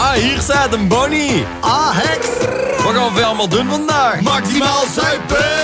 Ah, hier staat een Bonnie. Ah, heks. Wat gaan we allemaal doen vandaag? Maximaal zuipen.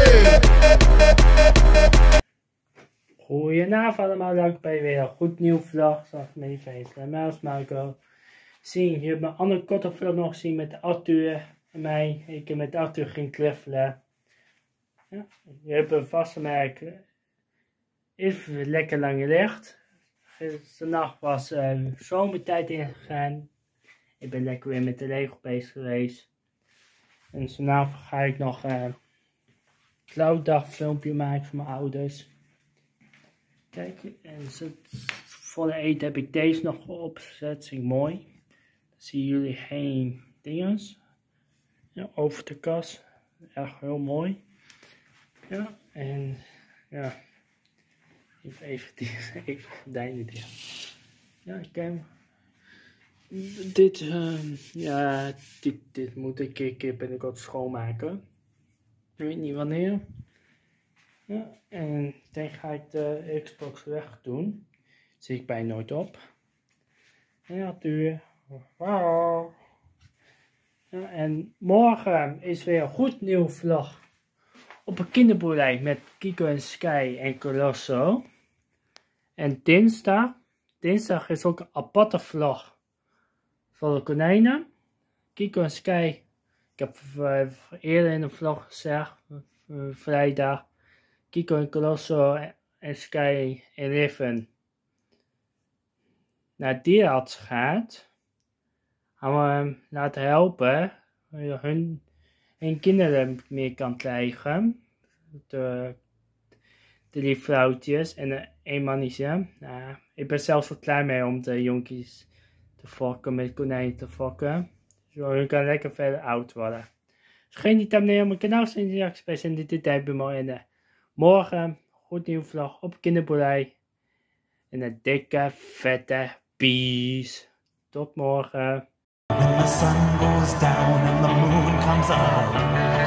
Goedenavond allemaal, welkom bij weer een goed nieuw vlog. Zoals mijn feest en mij als Marco. Zien, je hebt mijn andere korte vlog nog gezien met Arthur en mij. Ik heb met Arthur ging knuffelen. Ja, je hebt een vaste merk. Even lekker lang gelegd. Vannacht was zomertijd ingegaan. Ik ben lekker weer met de Lego bezig geweest. En vanavond ga ik nog een clouddag filmpje maken voor mijn ouders. Kijk, en voor de eten heb ik deze nog opgezet. Dat vind ik mooi. Dan zien jullie geen dinges. Ja, over de kast. Echt heel mooi. Ja, en ja. Even de gordijnen dicht. Ja, kijk. Dit moet ik een keer binnenkort schoonmaken. Ik weet niet wanneer. Ja, en dan ga ik de Xbox weg doen. Zie ik bijna nooit op. En natuurlijk. Wow. Ja, en morgen is weer een goed nieuw vlog. Op een kinderboerderij met Kiko en Sky en Colosso. En dinsdag is ook een aparte vlog voor de konijnen. Kiko en Sky, ik heb eerder in de vlog gezegd, vrijdag. Kiko en Colosso en Sky en Riven naar dierenarts gaat. Gaan we hem laten helpen. Hun kinderen meer kan krijgen. De drie vrouwtjes en een mannetje. Nou, ik ben zelfs wel klaar mee om de jonkies te fokken, met konijnen te fokken. Zodat hun kan lekker verder oud worden. Dus geen niet abonneren op mijn kanaal, zijn die reacties bij zijn dit tijd bij me. En morgen, goed nieuw vlog op kinderboerderij. En een dikke, vette peace. Tot morgen. When the sun goes down and the moon comes up,